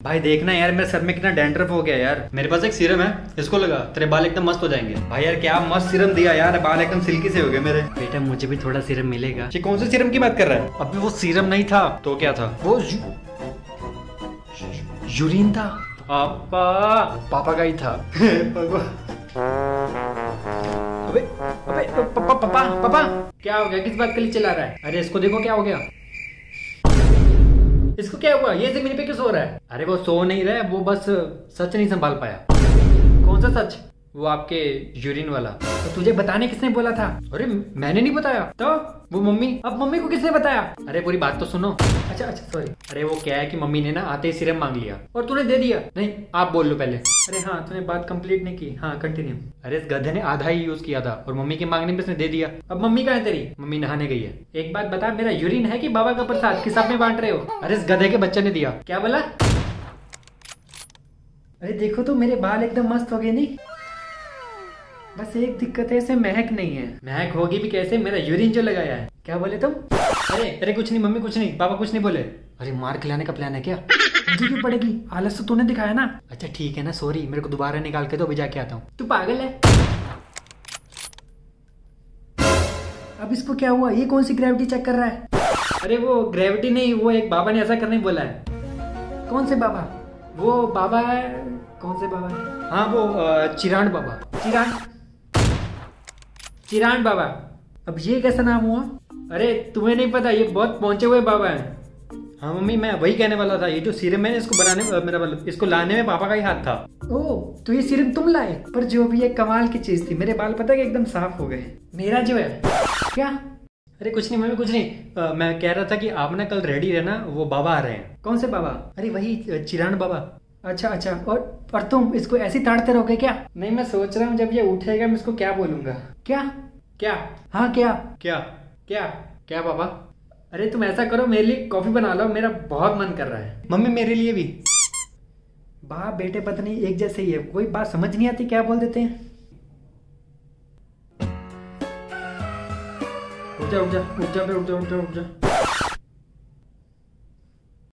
भाई देखना यार मेरे सर में कितना डैंड्रफ हो गया यार। मेरे पास एक सीरम है, इसको लगा, तेरे बाल एकदम मस्त हो जाएंगे। भाई यार क्या मस्त सीरम दिया यार, बाल एकदम सिल्की से हो गए मेरे। बेटा मुझे भी थोड़ा सीरम मिलेगा। ये कौन से सीरम की बात कर रहा है? अभी वो सीरम नहीं था तो क्या था? वो यूरिन था। पापा पापा का ही था। अबे अबे पापा पापा पापा क्या हो गया? किस बात के लिए चिल्ला रहा है? अरे इसको देखो क्या हो गया। इसको क्या हुआ? ये जमीन पे क्यों सो रहा है? अरे वो सो नहीं रहा है, वो बस सच नहीं संभाल पाया। कौन सा सच? वो आपके यूरिन वाला। तो तुझे बताने किसने बोला था? अरे मैंने नहीं बताया। तो वो मम्मी। अब मम्मी को किसने बताया? अरे पूरी बात तो सुनो। अच्छा अच्छा सॉरी। अरे वो क्या है कि मम्मी ने ना आते ही सीरम मांग लिया। और तूने दे दिया? नहीं आप बोल लो पहले। अरे हाँ तूने बात कंप्लीट नहीं की। हाँ कंटिन्यू। अरे इस गधे ने आधा ही यूज किया था और मम्मी के मांगने पे इसने दे दिया। अब मम्मी कहाँ है तेरी? मम्मी नहाने गई है। एक बात बता, मेरा यूरिन है कि बाबा का प्रसाद? किस में बांट रहे हो? अरे इस गधे के बच्चे ने दिया। क्या बोला? अरे देखो तो मेरे बाल एकदम मस्त हो गए नहीं। बस एक दिक्कत है, इसे महक नहीं है। महक होगी भी कैसे? मेरा यूरिन जो लगाया है। क्या बोले तुम? अरे अरे कुछ नहीं मम्मी, कुछ नहीं, पापा कुछ नहीं बोले। अरे मार खिलाने का प्लान है क्या? मुझे क्यों पड़ेगी? आलस तो तूने दिखाया ना। अच्छा ठीक है ना, सॉरी, मेरे को दोबारा निकाल के दो, अभी जाके आता हूँ। तू पागल है? अब इसको क्या हुआ? ये कौन सी ग्रेविटी चेक कर रहा है? अरे वो ग्रेविटी नहीं, वो एक बाबा ने ऐसा करने बोला है। कौन से बाबा? वो बाबा है। कौन से बाबा है? हाँ वो चिरांड बाबा। चिरांड बाबा। अब ये कैसा नाम हुआ? अरे तुम्हें नहीं पता, ये बहुत पहुंचे हुए बाबा हैं। हाँ मम्मी मैं वही कहने वाला था, ये जो सीरम है इसको बनाने मेरा मतलब इसको लाने में पापा का ही हाथ था। ओह तो ये सीरम तुम लाए? पर जो भी एक कमाल की चीज थी, मेरे बाल पता है कि एकदम साफ हो गए। मेरा जो है क्या? अरे कुछ नहीं मम्मी कुछ नहीं, मैं कह रहा था कि आप ना कल रेडी रहना, वो बाबा आ रहे हैं। कौन से बाबा? अरे वही चिरांड बाबा। अच्छा अच्छा। और तुम इसको ऐसे ताड़ते रहोगे क्या? नहीं मैं सोच रहा हूँ जब ये उठेगा मैं इसको क्या बोलूंगा। क्या? क्या? हाँ क्या? क्या? क्या? क्या पापा? अरे तुम ऐसा करो, मेरे लिए कॉफी बना लो, मेरा बहुत मन कर रहा है। मम्मी मेरे लिए भी। बाप बेटे पत्नी एक जैसे ही है, कोई बात समझ नहीं आती क्या बोल देते हैं। उठ जा उठ जा उठ जा उठ जा उठ जा उठ जा।